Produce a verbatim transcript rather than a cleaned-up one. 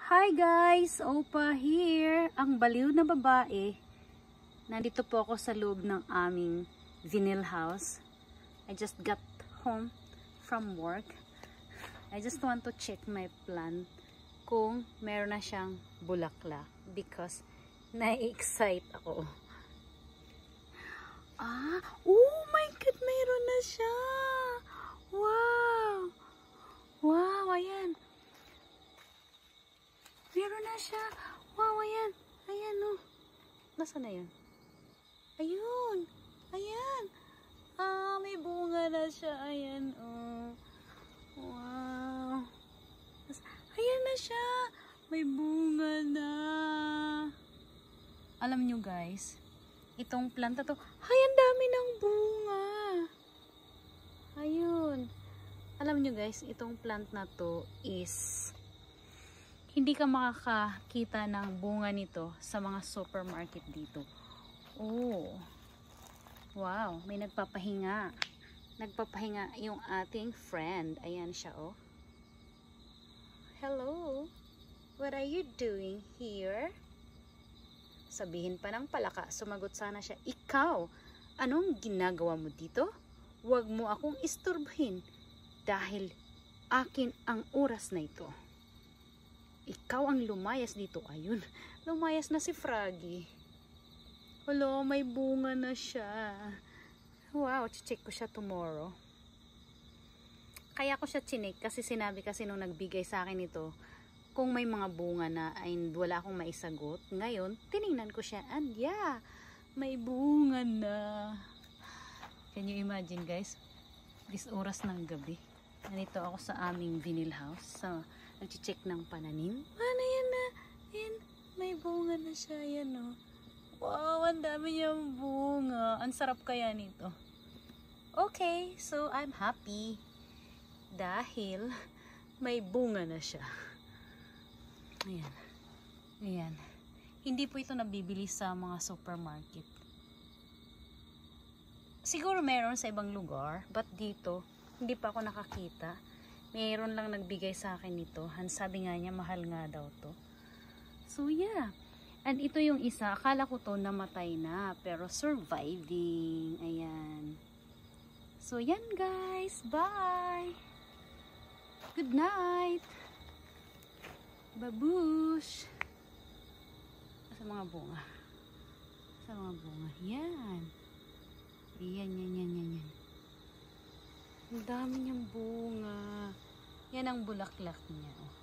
Hi guys! Opa here! Ang baliw na babae. Nandito po ako sa loob ng aming vinyl house. I just got home from work. I just want to check my plant kung meron na siyang bulaklak because na-excite ako. Ah! Oh my God! Meron na siya! Wow! Wow! Ayan! Meron na siya. Wow, ayan. Ayan, no. Nasaan na yun? Ayun. Ayan. Ah, may bunga na siya. Ayan, oh. Wow. Ayan na siya. May bunga na. Alam nyo, guys, itong planta to, ay, ang dami ng bunga. Ayun. Alam nyo, guys, itong plant na to is hindi ka makakakita ng bunga nito sa mga supermarket dito. Oh. Wow, may nagpapahinga. Nagpapahinga yung ating friend. Ayan siya, oh. Hello. What are you doing here? Sabihin pa ng palaka. Sumagot sana siya. Ikaw, anong ginagawa mo dito? Huwag mo akong isturbahin dahil akin ang oras na ito. Ikaw ang lumayas dito. Ayun. Lumayas na si Froggy. Hello, may bunga na siya. Wow, check ko siya tomorrow. Kaya ko siya chinik kasi sinabi kasi nung nagbigay sa akin ito, kung may mga bunga na ay wala akong maisagot. Ngayon, tiningnan ko siya and yeah, may bunga na. Can you imagine, guys? This oras ng gabi. Nandito ako sa aming vinyl house. Sa nag-check ng pananim. Ano yan na? Yan, may bunga na siya. Yan, oh. Wow, ang dami niyang bunga. Ang sarap kaya nito. Okay, so I'm happy. Dahil may bunga na siya. Ayan. Ayan. Hindi po ito nabibili sa mga supermarket. Siguro meron sa ibang lugar, but dito, hindi pa ako nakakita. Mayroon lang nagbigay sa akin nito. Han, sabi nga niya, mahal nga daw to. So, yeah. And ito yung isa. Akala ko to namatay na. Pero surviving. Ayan. So, yan guys. Bye! Good night! Babush! Sa mga bunga. Sa mga bunga. Yan. Yan, yan, yan, yan, yan. Ang dami niyang bunga. Yan ang bulaklak niya.